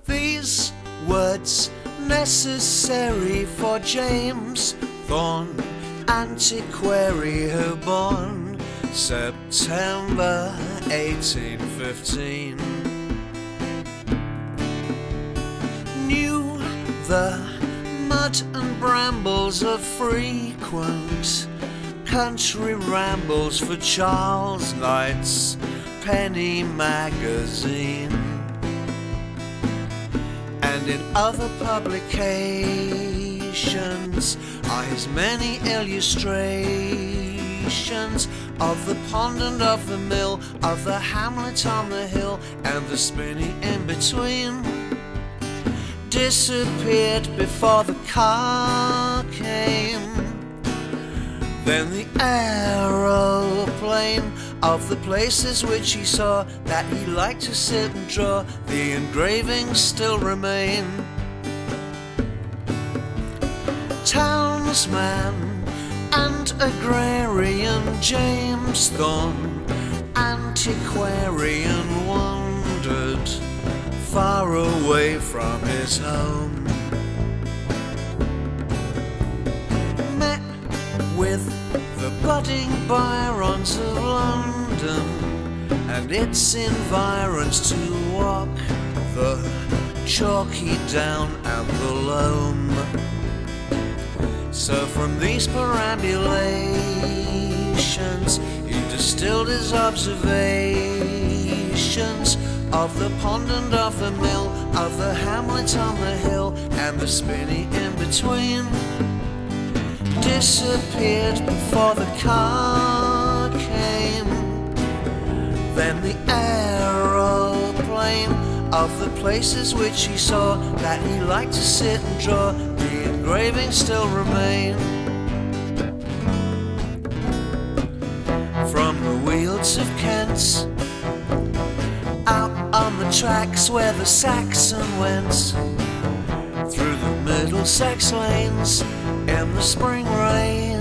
These words necessary for James Thorne, Antiquary, who born September 1815. Knew the mud and brambles of frequent country rambles for Charles Knight's penny magazine, and in other publications are his many illustrations of the pond and of the mill, of the hamlet on the hill, and the spinney in between. Disappeared before the car came, then the aeroplane of the places which he saw that he liked to sit and draw, the engravings still remain. Townsman and agrarian James Thorne, antiquarian, wandered far away from his home. Met with the budding Byrons of London and its environs, to walk the chalky down and the loam. So from these perambulations he distilled his observations of the pond and of the mill, of the hamlet on the hill, and the spinney in between. Disappeared before the car came, then the aeroplane of the places which he saw that he liked to sit and draw, the engravings still remain. From the Wealds of Kent, out on the tracks where the Saxon went, through the Middlesex lanes in the spring rain,